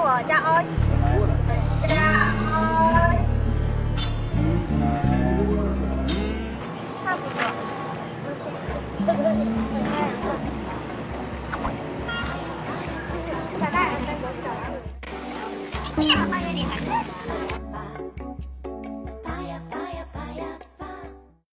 加 O。差不多。大概3个小时。这个好像有点。